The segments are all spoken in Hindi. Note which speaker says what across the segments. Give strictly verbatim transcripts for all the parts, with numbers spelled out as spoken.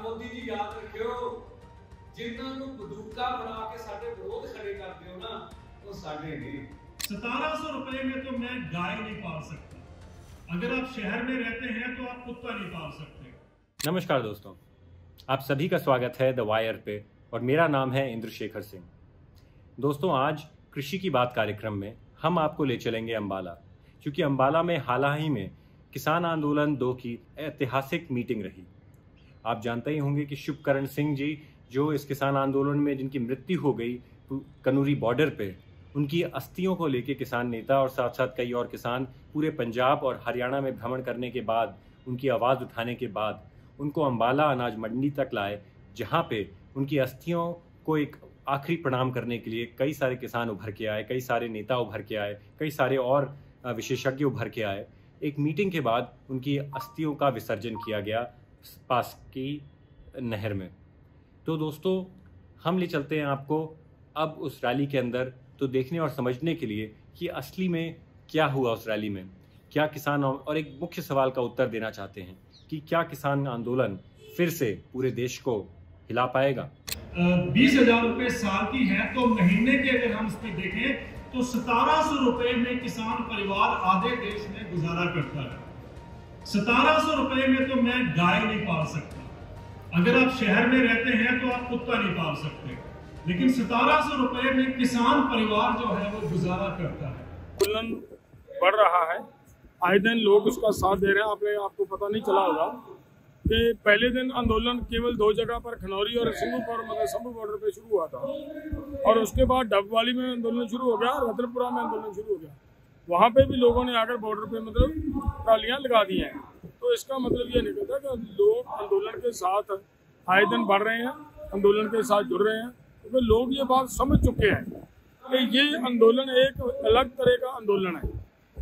Speaker 1: मोदी जी याद रखियो, जिन्हां नूं बंदूका बना के साडे विरोध खड़े करदे हो ना, वो साडे नहीं।
Speaker 2: सतारह सौ रुपए में तो मैं गाय नहीं पाल सकता। अगर आप शहर में रहते हैं तो आप कुत्ता नहीं पाल सकते।
Speaker 3: नमस्कार दोस्तों, आप सभी का स्वागत है द वायर पे और मेरा नाम है इंद्रशेखर सिंह। दोस्तों, आज कृषि की बात कार्यक्रम में हम आपको ले चलेंगे अंबाला, क्योंकि अंबाला में हाल ही में किसान आंदोलन दो की ऐतिहासिक मीटिंग रही। आप जानते ही होंगे कि शुभकरण सिंह जी, जो इस किसान आंदोलन में जिनकी मृत्यु हो गई कनूरी बॉर्डर पे, उनकी अस्थियों को लेके किसान नेता और साथ साथ कई और किसान पूरे पंजाब और हरियाणा में भ्रमण करने के बाद, उनकी आवाज़ उठाने के बाद उनको अंबाला अनाज मंडी तक लाए, जहाँ पे उनकी अस्थियों को एक आखिरी प्रणाम करने के लिए कई सारे किसान उभर के आए, कई सारे नेता उभर के आए, कई सारे और विशेषज्ञ उभर के आए। एक मीटिंग के बाद उनकी अस्थियों का विसर्जन किया गया पास की नहर में। तो दोस्तों, हम ले चलते हैं आपको अब उस रैली के अंदर, तो देखने और समझने के लिए कि असली में क्या हुआ उस रैली में, क्या किसान, और एक मुख्य सवाल का उत्तर देना चाहते हैं कि क्या किसान आंदोलन फिर से पूरे देश को हिला पाएगा।
Speaker 2: बीस हजार रुपए साल की है तो महीने के अगर हम इस पे देखें तो सतारह सौ रुपए में किसान परिवार आधे देश में गुजारा करता है। सतारह सौ रुपए में तो मैं गाय नहीं पाल सकता। अगर आप शहर में रहते हैं तो आप कुत्ता नहीं पाल सकते, लेकिन सतारह सौ रुपए में किसान परिवार जो है वो गुजारा करता है।
Speaker 4: आंदोलन बढ़ रहा है, आए दिन लोग उसका साथ दे रहे हैं। आपने आपको पता नहीं चला होगा कि पहले दिन आंदोलन केवल दो जगह पर, खनौरी और शंभूपुर मतलब शंभू बॉर्डर पे शुरू हुआ था, और उसके बाद डबवाली में आंदोलन शुरू हो गया, रतनपुरा में आंदोलन शुरू हो गया। वहाँ पे भी लोगों ने आकर बॉर्डर पे मतलब ट्रालियाँ लगा दी हैं। तो इसका मतलब ये निकलता है कि लोग आंदोलन के साथ आए दिन बढ़ रहे हैं, आंदोलन के साथ जुड़ रहे हैं, क्योंकि तो लोग ये बात समझ चुके हैं कि ये आंदोलन एक अलग तरह का आंदोलन है।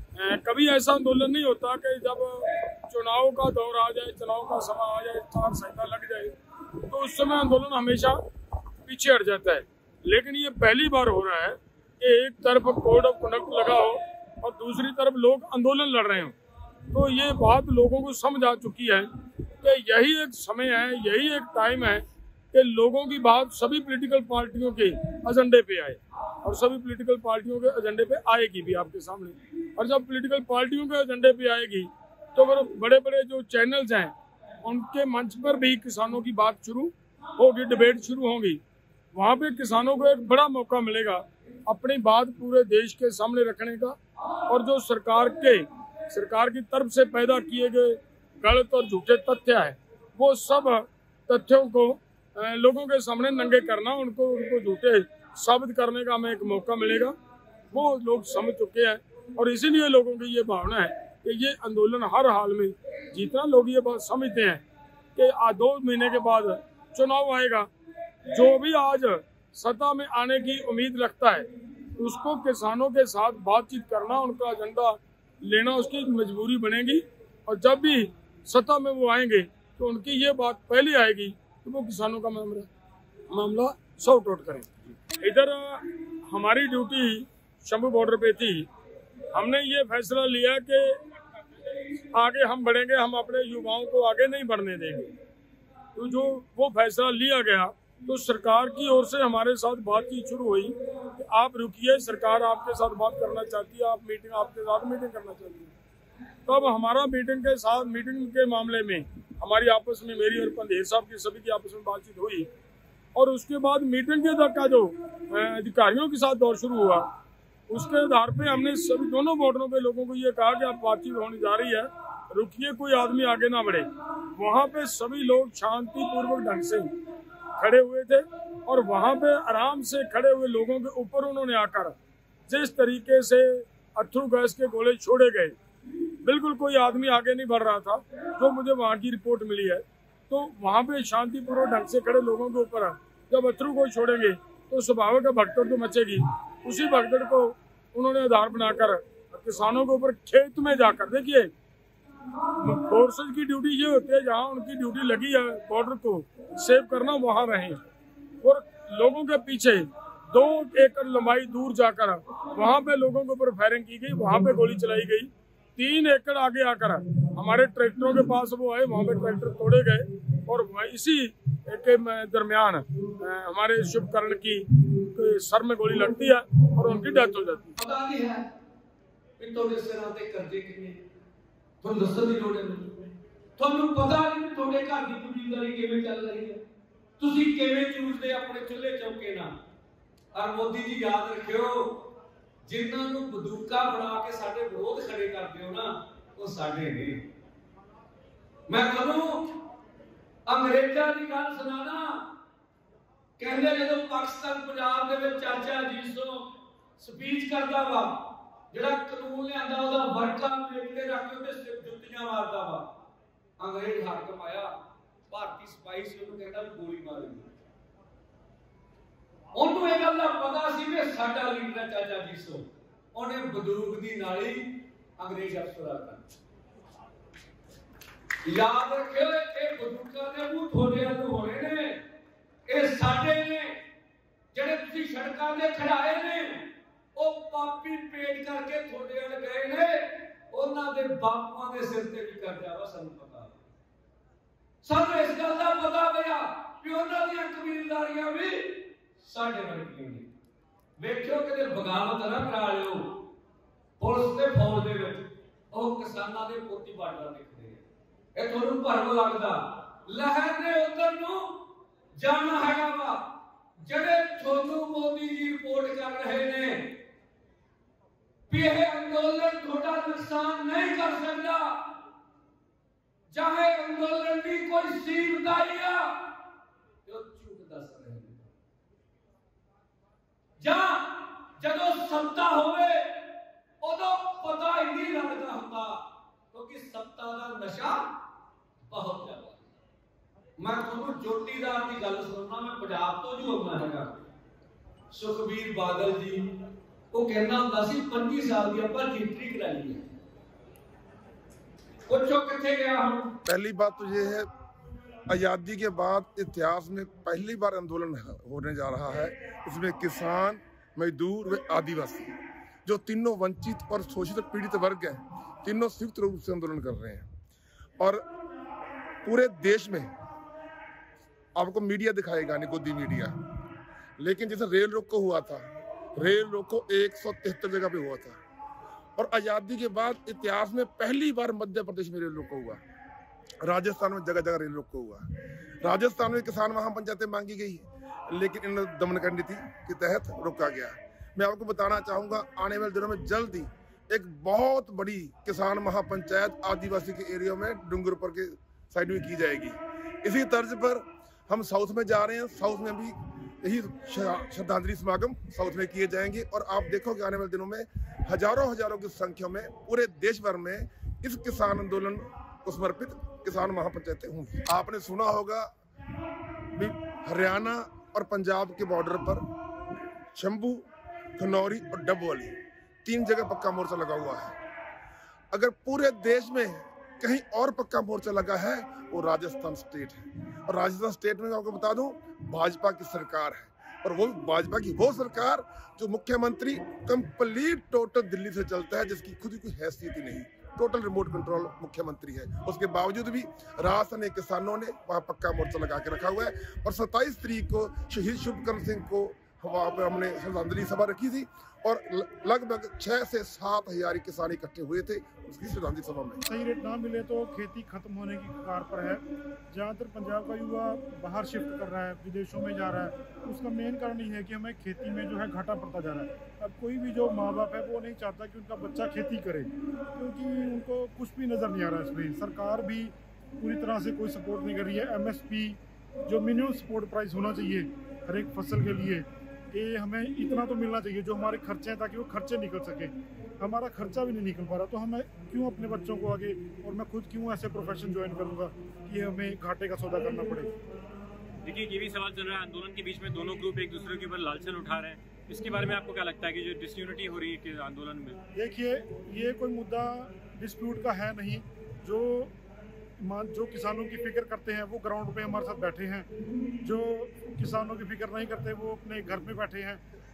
Speaker 4: कभी ऐसा आंदोलन नहीं होता कि जब चुनाव का दौर आ जाए, चुनाव का समय आ जाए, चार संहिता लग जाए, तो उस समय आंदोलन हमेशा पीछे हट जाता है। लेकिन ये पहली बार हो रहा है कि एक तरफ कोड ऑफ कंडक्ट लगा हो और दूसरी तरफ लोग आंदोलन लड़ रहे हो। तो ये बात लोगों को समझ आ चुकी है कि यही एक समय है, यही एक टाइम है कि लोगों की बात सभी पॉलिटिकल पार्टियों के एजेंडे पे आए, और सभी पॉलिटिकल पार्टियों के एजेंडे पे आएगी भी आपके सामने। और जब पॉलिटिकल पार्टियों के एजेंडे पे आएगी तो फिर बड़े बड़े जो चैनल्स हैं उनके मंच पर भी किसानों की बात शुरू होगी, डिबेट शुरू होगी। वहाँ पे किसानों को एक बड़ा मौका मिलेगा अपनी बात पूरे देश के सामने रखने का, और जो सरकार के सरकार की तरफ से पैदा किए गए गलत और झूठे तथ्य है, वो सब तथ्यों को लोगों के सामने नंगे करना, उनको उनको झूठे साबित करने का हमें एक मौका मिलेगा। वो लोग समझ चुके हैं, और इसीलिए लोगों की ये भावना है कि ये आंदोलन हर हाल में, जितना लोग ये बात समझते हैं कि आज दो महीने के बाद चुनाव आएगा, जो भी आज सत्ता में आने की उम्मीद रखता है उसको किसानों के साथ बातचीत करना, उनका एजेंडा लेना उसकी मजबूरी बनेगी। और जब भी सत्ता में वो आएंगे तो उनकी ये बात पहले आएगी कि वो किसानों का मामला मामला सॉर्ट आउट करें। इधर हमारी ड्यूटी शंभू बॉर्डर पे थी। हमने ये फैसला लिया कि आगे हम बढ़ेंगे, हम अपने युवाओं को आगे नहीं बढ़ने देंगे। तो जो वो फैसला लिया गया, तो सरकार की ओर से हमारे साथ बातचीत शुरू हुई कि आप रुकिए, सरकार आपके साथ बात करना चाहती है, आप मीटिंग आपके साथ मीटिंग करना चाहती है। तब तो हमारा मीटिंग के साथ मीटिंग के मामले में हमारी आपस में, मेरी और पंधेर साहब की सभी की आपस में बातचीत हुई, और उसके बाद मीटिंग के तक का जो अधिकारियों के साथ दौर शुरू हुआ, उसके आधार पे हमने सभी दोनों बॉर्डरों पे लोगों को ये कहा कि अब बातचीत होने जा रही है, रुकिए, कोई आदमी आगे ना बढ़े। वहाँ पे सभी लोग शांतिपूर्वक ढंग से खड़े हुए थे, और वहाँ पे आराम से खड़े हुए लोगों के ऊपर उन्होंने आकर जिस तरीके से अथरू गैस के गोले छोड़े गए, बिल्कुल कोई आदमी आगे नहीं बढ़ रहा था, जो मुझे वहाँ की रिपोर्ट मिली है। तो वहाँ पे शांतिपूर्वक ढंग से खड़े लोगों के ऊपर जब अथरू को छोड़ेंगे तो स्वाभाविक भगदड़ तो मचेगी। उसी भगदड़ को उन्होंने आधार बनाकर किसानों के ऊपर खेत में जाकर, देखिए फोर्सेज की ड्यूटी ये होती है, जहाँ उनकी ड्यूटी लगी है बॉर्डर को सेव करना, वहाँ रहें, और लोगों के पीछे दो एकड़ लंबाई दूर जाकर वहाँ पे लोगों के ऊपर फायरिंग की गई, वहाँ पे गोली चलाई गई। तीन एकड़ आगे आकर हमारे ट्रैक्टरों के पास वो आए, वहाँ पे ट्रैक्टर तोड़े गए और इसी के दरमियान हमारे शुभकर्ण की सर में गोली लगती है और उनकी डेथ हो जाती है।
Speaker 1: पता नहीं है कि थोड़े सिरां ते करदे किने ਤੁਹਾਨੂੰ ਦੱਸਣ ਦੀ ਲੋੜ ਨਹੀਂ। ਤੁਹਾਨੂੰ ਪਤਾ ਨਹੀਂ ਕਿ ਤੁਹਾਡੇ ਘਰ ਦੀ ਕਬੀਲਦਾਰੀ ਕਿਵੇਂ ਚੱਲ ਰਹੀ ਹੈ, ਤੁਸੀਂ ਕਿਵੇਂ ਚੂਸਦੇ ਆਪਣੇ ਚੁੱਲ੍ਹੇ ਚੌਕੇ ਨਾਲ। ਔਰ ਮੋਦੀ ਜੀ ਯਾਦ ਰੱਖਿਓ, ਜਿਨ੍ਹਾਂ ਨੂੰ ਬੰਦੂਕਾਂ ਬਣਾ ਕੇ ਸਾਡੇ ਵਿਰੋਧ ਖੜੇ ਕਰਦੇ ਹੋ ਨਾ, ਉਹ ਸਾਡੇ ਨੇ। ਮੈਂ ਤੁਹਾਨੂੰ ਅੰਗਰੇਜ਼ਾਂ ਦੀ ਗੱਲ ਸੁਣਾਣਾ। ਕਹਿੰਦੇ ਜਦੋਂ ਪਾਕਿਸਤਾਨ ਪੰਜਾਬ ਦੇ ਵਿੱਚ ਚਾਚਾ ਜੀ ਸੋ ਸਪੀਚ ਕਰਦਾ ਵਾ, ਜਿਹੜਾ ਕਾਨੂੰਨ ਲਿਆਂਦਾ ਉਹਦਾ ਵਰਕਾ ਮੇਕ ਤੇ ਰੱਖ ਕੇ ਉਹਦੇ ਸਿਰ ਜੁੱਤੀਆਂ ਮਾਰਦਾ ਵਾ। ਅੰਗਰੇਜ਼ ਹਾਕਮ ਆਇਆ, ਭਾਰਤੀ ਸਿਪਾਹੀ ਸੀ, ਉਹਨੂੰ ਕਹਿੰਦਾ ਵੀ ਗੋਲੀ ਮਾਰੋ। ਉਹਨੂੰ ਇਹ ਗੱਲ ਦਾ ਪਤਾ ਸੀ ਕਿ ਸਾਡਾ ਲੀਡਰ ਚਾਚਾ ਜੀ ਸੋ, ਉਹਨੇ ਬੰਦੂਕ ਦੀ ਨਾਲੀ ਅੰਗਰੇਜ਼ ਅਫਸਰਾਂ ਦਾ। ਯਾਦ ਰੱਖਿਓ, ਇਹ ਬੰਦੂਕਾਂ ਦੇ ਮੂੰਹ ਥੋੜੇ ਵਾਲੇ ਹੋਣੇ ਨੇ, ਇਹ ਸਾਡੇ ਨੇ। ਜਿਹੜੇ ਤੁਸੀਂ ਸੜਕਾਂ ਤੇ ਖੜਾਏ ਨੇ, ਉਹ ਪਾਪੀ ਪੇਟ ਕਰਕੇ ਥੋੜੇ ਵਾਲੇ ਗਏ ਨੇ, ਉਹਨਾਂ ਦੇ ਬਾਪੂਆਂ ਦੇ ਸਿਰ ਤੇ ਵੀ ਕਰਜ਼ਾ ਵਾ। ਸਾਨੂੰ ਪਤਾ, ਸਾਨੂੰ ਇਸ ਗੱਲ ਦਾ ਪਤਾ ਪਿਆ ਕਿ ਉਹਨਾਂ ਦੀਆਂ ਕਬੀਲਦਾਰੀਆਂ ਵੀ ਸਾਡੇ ਵਰਗੀਆਂ ਨੇ। ਵੇਖਿਓ ਕਿਤੇ ਬਗਾਵਤ ਨਾ ਕਰਾ ਲਿਓ ਪੁਲਿਸ ਤੇ ਫੌਜ ਦੇ ਵਿੱਚ, ਉਹ ਕਿਸਾਨਾਂ ਦੇ ਪੋਤੀ ਬਾਟਾ ਦੇਖਦੇ ਆ। ਇਹ ਤੁਹਾਨੂੰ ਭਰਮ ਲੱਗਦਾ। ਲਹਿਰ ਨੇ ਉਧਰ ਨੂੰ ਜਾਣਾ ਹੈਗਾ ਵਾ। ਜਿਹੜੇ ਤੁਹਾਨੂੰ ਮੋਦੀ ਜੀ ਰਿਪੋਰਟ ਕਰ ਰਹੇ ਨੇ ਵੀ ਇਹ ਅੰਦੋਲਨ ਤੁਹਾਡਾ ਨੁਕਸਾਨ ਨਹੀਂ ਕਰ ਸਕਦਾ, ਚਾਹੇ ਅੰਦੋਲਨ ਦੀ ਕੋਈ ਸੀਮਤਾਈ ਆ, ਜੋ ਝੂਠ ਦੱਸ ਰਹੇ ਨੇ। ਜਾਂ ਜਦੋਂ ਸੱਤਾ ਹੋਵੇ ਉਦੋਂ ਪਤਾ ਹੀ ਨਹੀਂ ਲੱਗਦਾ ਹੁੰਦਾ, ਕਿਉਂਕਿ ਸੱਤਾ ਦਾ ਨਸ਼ਾ ਬਹੁਤ ਜ਼ਿਆਦਾ। ਮੈਂ ਤੁਹਾਨੂੰ ਜੋਟੀਦਾਰ ਦੀ ਗੱਲ ਸੁਣਨਾ, ਮੈਂ ਪੰਜਾਬ ਤੋਂ ਜੋ ਆਉਣਾ ਹੈਗਾ। ਸੁਖਬੀਰ ਬਾਦਲ ਜੀ ਉਹ ਕਹਿੰਦਾ ਹੁੰਦਾ ਸੀ ਪੰਜੀ ਸਾਲ ਦੀ ਆਪਾਂ गिनती कराई है। पूछो किथे गया हूं।
Speaker 5: पहली बात तो ये है, आज़ादी के बाद इतिहास में पहली बार आंदोलन होने जा रहा है। इसमें किसान, मजदूर व आदिवासी, जो तीनों वंचित और शोषित पीड़ित वर्ग हैं, तीनों संयुक्त रूप से आंदोलन कर रहे हैं। और पूरे देश में आपको मीडिया दिखाएगा नहीं, गोदी मीडिया, लेकिन जैसे रेल रोको हुआ था, रेल रोको एक सौ तिहत्तर जगह पे हुआ था। और आज़ादी के बाद इतिहास में पहली बार मध्य प्रदेश में रेल रोको हुआ, राजस्थान में जगह जगह रेल रोको हुआ। राजस्थान में किसान महापंचायतें मांगी गई, लेकिन इन दमन नीति के तहत रोका गया। मैं आपको बताना चाहूँगा, आने वाले दिनों में जल्द ही एक बहुत बड़ी किसान महापंचायत आदिवासी के एरिया में डूंगरपुर के साइड में की जाएगी। इसी तर्ज पर हम साउथ में जा रहे हैं, साउथ में भी यही श्रद्धांजलि समागम साउथ में किए जाएंगे। और आप देखोगे आने वाले दिनों में हजारों हजारों की संख्या में पूरे देश भर में इस किसान आंदोलन को समर्पित किसान महापंचायतें होंगी। आपने सुना होगा हरियाणा और पंजाब के बॉर्डर पर शंभू, खनौरी और डबवाली तीन जगह पक्का मोर्चा लगा हुआ है। अगर पूरे देश में कहीं और पक्का मोर्चा लगा है वो राजस्थान स्टेट है। और राजस्थान स्टेट में आपको बता दूं, भाजपा की सरकार है, और वो भाजपा की वो सरकार जो मुख्यमंत्री कंप्लीट टोटल दिल्ली से चलता है, जिसकी खुद की कोई हैसियत ही नहीं, टोटल रिमोट कंट्रोल मुख्यमंत्री है। उसके बावजूद भी राजस्थान के किसानों ने वहाँ पक्का मोर्चा लगा के रखा हुआ है। और सत्ताईस तारीख को शहीद शुभकर्ण सिंह को वहाँ पर हमने श्रद्धांजलि सभा रखी थी, और लगभग छह से सात हजार किसान इकट्ठे हुए थे उसकी श्रद्धांजलि सभा में।
Speaker 6: सही रेट ना मिले तो खेती खत्म होने की कगार पर है। ज़्यादातर पंजाब का युवा बाहर शिफ्ट कर रहा है, विदेशों में जा रहा है। उसका मेन कारण ये है कि हमें खेती में जो है घाटा पड़ता जा रहा है। अब कोई भी जो माँ बाप है वो नहीं चाहता कि उनका बच्चा खेती करे, क्योंकि उनको कुछ भी नज़र नहीं आ रहा है इसमें। सरकार भी पूरी तरह से कोई सपोर्ट नहीं कर रही है। एम एस पी जो मिनिमम सपोर्ट प्राइस होना चाहिए हर एक फसल के लिए, कि हमें इतना तो मिलना चाहिए जो हमारे खर्चे हैं, ताकि वो खर्चे निकल सके। हमारा खर्चा भी नहीं निकल पा रहा, तो हमें क्यों अपने बच्चों को आगे, और मैं खुद क्यों ऐसे प्रोफेशन ज्वाइन करूंगा कि हमें घाटे का सौदा करना पड़े।
Speaker 3: देखिए, ये भी सवाल चल रहा है, आंदोलन के बीच में दोनों ग्रुप एक दूसरे के ऊपर लालचन उठा रहे हैं। इसके बारे में आपको क्या लगता है कि जो डिसयूनिटी हो रही है कि आंदोलन में?
Speaker 6: देखिए, ये कोई मुद्दा डिस्प्यूट का है नहीं। जो जो किसानों की फिक्र करते हैं वो ग्राउंड पे हमारे साथ बैठे हैं, जो किसानों की फिक्र नहीं करते वो अपने घर में बैठे हैं।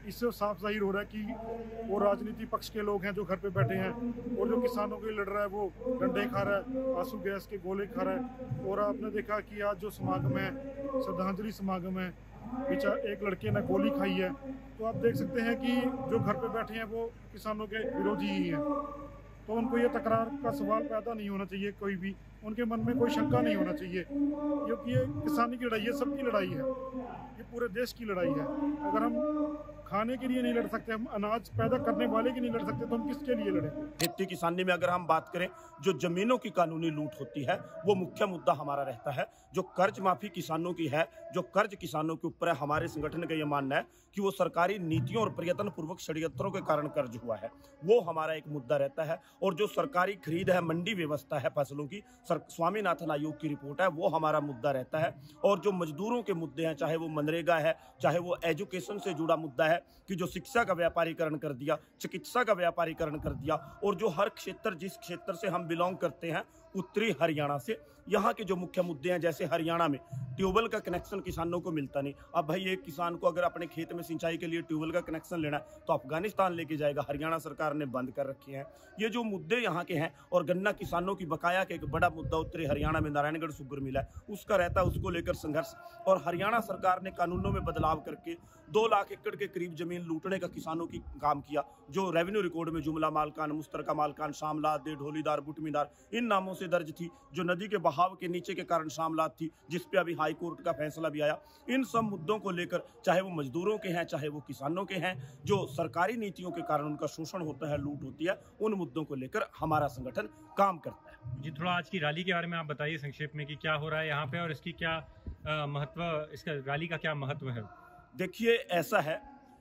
Speaker 6: इससे साफ जाहिर हो रहा है कि वो राजनीति पक्ष के लोग हैं जो घर पे बैठे हैं, और जो किसानों के लिए लड़ रहा है वो डंडे खा रहा है, आंसू गैस के गोले खा रहा है। और आपने देखा कि आज जो समागम है, श्रद्धांजलि समागम है, बेचारा एक लड़के ने गोली खाई है। तो आप देख सकते हैं कि जो घर पे बैठे हैं वो किसानों के विरोधी ही हैं। तो उनको ये तकरार का सवाल पैदा नहीं होना चाहिए, कोई भी उनके मन में कोई शंका नहीं होना चाहिए, क्योंकि ये किसानी की लड़ाई है, सबकी लड़ाई है, ये पूरे देश की लड़ाई है। अगर हम खाने के लिए नहीं लड़ सकते, हम अनाज पैदा करने वाले की नहीं लड़ सकते, तो हम किसके लिए लड़ेंगे?
Speaker 7: खेती किसानी में अगर हम बात करें, जो जमीनों की कानूनी लूट होती है वो मुख्य मुद्दा हमारा रहता है। जो कर्ज माफी किसानों की है, जो कर्ज किसानों के ऊपर है, हमारे संगठन का ये मानना है कि वो सरकारी नीतियों और प्रयत्न पूर्वक षड्यंत्रों के कारण कर्ज हुआ है, वो हमारा एक मुद्दा रहता है। और जो सरकारी खरीद है, मंडी व्यवस्था है फसलों की, स्वामीनाथन आयोग की रिपोर्ट है, वो हमारा मुद्दा रहता है। और जो मजदूरों के मुद्दे हैं, चाहे वो मनरेगा है, चाहे वो एजुकेशन से जुड़ा मुद्दा है कि जो शिक्षा का व्यापारीकरण कर दिया, चिकित्सा का व्यापारीकरण कर दिया, और जो हर क्षेत्र, जिस क्षेत्र से हम बिलोंग करते हैं, उत्तरी हरियाणा से, यहाँ के जो मुख्य मुद्दे हैं, जैसे हरियाणा में ट्यूबवेल का कनेक्शन किसानों को मिलता नहीं। अब भाई एक किसान को अगर अपने खेत में सिंचाई के लिए ट्यूबवेल का कनेक्शन लेना है तो अफगानिस्तान लेके जाएगा, हरियाणा सरकार ने बंद कर रखे हैं। ये जो मुद्दे यहाँ के हैं, और गन्ना किसानों की बकाया के एक बड़ा मुद्दा उत्तरी हरियाणा में नारायणगढ़ शुगर मिला है, उसका रहता है, उसको लेकर संघर्ष। और हरियाणा सरकार ने कानूनों में बदलाव करके दो लाख एकड़ के करीब जमीन लूटने का किसानों की काम किया, जो रेवेन्यू रिकॉर्ड में जुमला मालकान, मुश्तरका मालकान, शामलात दे, ढोलीदार, बुटमीदार इन नामों से दर्ज थी, जो नदी के बहाव के नीचे के कारण शामलात थी, जिस पे अभी हाई कोर्ट का फैसला भी आया। इन सब मुद्दों को लेकर, चाहे वो मजदूरों के हैं, चाहे वो किसानों के हैं, जो सरकारी नीतियों के कारण उनका शोषण होता है, लूट होती है, उन मुद्दों को लेकर हमारा संगठन काम करता है।
Speaker 3: जी, थोड़ा आज की रैली के बारे में आप बताइए संक्षेप में कि क्या हो रहा है यहाँ पे और इसकी क्या महत्व, इसका रैली का क्या महत्व है?
Speaker 7: देखिए, ऐसा है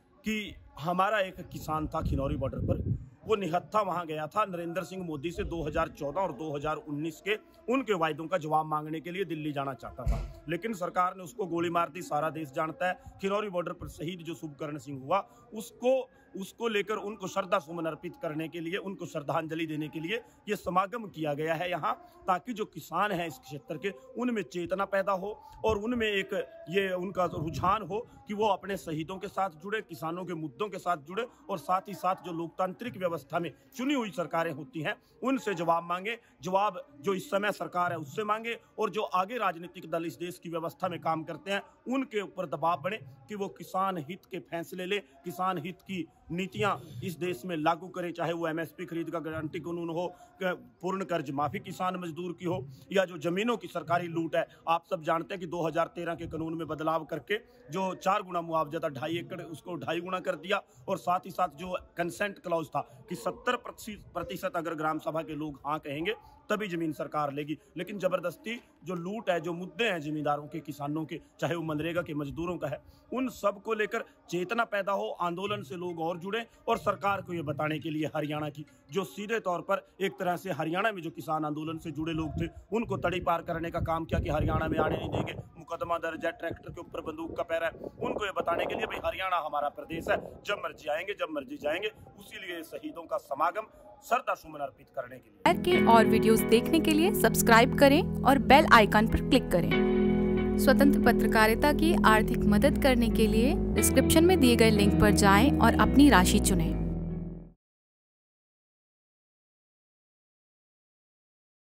Speaker 7: कि हमारा एक किसान था खिनौरी बॉर्डर पर, वो निहत्था वहां गया था नरेंद्र सिंह मोदी से दो हज़ार चौदह और दो हज़ार उन्नीस के उनके वायदों का जवाब मांगने के लिए दिल्ली जाना चाहता था, लेकिन सरकार ने उसको गोली मार दी। सारा देश जानता है खिनौरी बॉर्डर पर शहीद जो शुभकर्ण सिंह हुआ, उसको उसको लेकर उनको श्रद्धा सुमन अर्पित करने के लिए, उनको श्रद्धांजलि देने के लिए ये समागम किया गया है यहाँ, ताकि जो किसान हैं इस क्षेत्र के, उनमें चेतना पैदा हो और उनमें एक ये उनका रुझान हो कि वो अपने शहीदों के साथ जुड़े, किसानों के मुद्दों के साथ जुड़े, और साथ ही साथ जो लोकतांत्रिक व्यवस्था में चुनी हुई सरकारें होती हैं उनसे जवाब मांगे, जवाब जो इस समय सरकार है उससे मांगे, और जो आगे राजनीतिक दल इस देश की व्यवस्था में काम करते हैं उनके ऊपर दबाव बने कि वो किसान हित के फैसले ले, किसान हित की नीतियां इस देश में लागू करें, चाहे वो एमएसपी खरीद का गारंटी कानून हो, पूर्ण कर्ज माफी किसान मजदूर की हो, या जो जमीनों की सरकारी लूट है। आप सब जानते हैं कि दो हज़ार तेरह के कानून में बदलाव करके जो चार गुना मुआवजा था ढाई एकड़, उसको ढाई गुना कर दिया, और साथ ही साथ जो कंसेंट क्लॉज था कि सत्तर प्रतिशत अगर ग्राम सभा के लोग हाँ कहेंगे तभी जमीन सरकार लेगी, लेकिन जबरदस्ती जो लूट है, जो मुद्दे हैं जमींदारों के, किसानों के, चाहे वो मनरेगा के मजदूरों का है, उन सब को लेकर चेतना पैदा हो, आंदोलन से लोग और जुड़े, और सरकार को ये बताने के लिए हरियाणा की जो सीधे तौर पर एक तरह से हरियाणा में जो किसान आंदोलन से जुड़े लोग थे उनको तड़ी पार करने का काम किया कि हरियाणा में आने नहीं देंगे, मुकदमा दर्ज है, ट्रैक्टर के ऊपर बंदूक का पैरा है, उनको ये बताने के लिए भाई हरियाणा हमारा प्रदेश है, जब मर्जी आएंगे, जब मर्जी जाएंगे। उसी लिए शहीदों का समागम श्रद्धा सुमन अर्पित करने के लिए
Speaker 8: के और वीडियोस देखने के लिए सब्सक्राइब करें और बेल आइकन पर क्लिक करें। स्वतंत्र पत्रकारिता की आर्थिक मदद करने के लिए डिस्क्रिप्शन में दिए गए लिंक पर जाएं और अपनी राशि चुनें।